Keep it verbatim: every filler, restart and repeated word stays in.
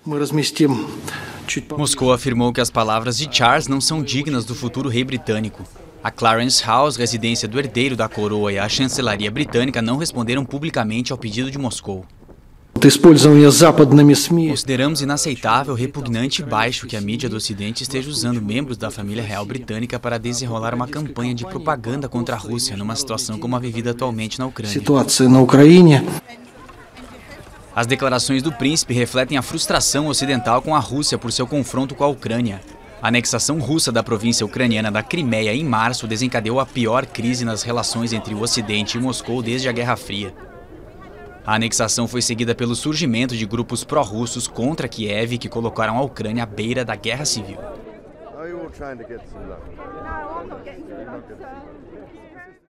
Moscou afirmou que as palavras de Charles não são dignas do futuro rei britânico. A Clarence House, residência do herdeiro da coroa, e a chancelaria britânica não responderam publicamente ao pedido de Moscou. Consideramos inaceitável, repugnante e baixo que a mídia do Ocidente esteja usando membros da família real britânica para desenrolar uma campanha de propaganda contra a Rússia numa situação como a vivida atualmente na Ucrânia. As declarações do príncipe refletem a frustração ocidental com a Rússia por seu confronto com a Ucrânia. A anexação russa da província ucraniana da Crimeia em março desencadeou a pior crise nas relações entre o Ocidente e Moscou desde a Guerra Fria. A anexação foi seguida pelo surgimento de grupos pró-russos contra Kiev que colocaram a Ucrânia à beira da guerra civil.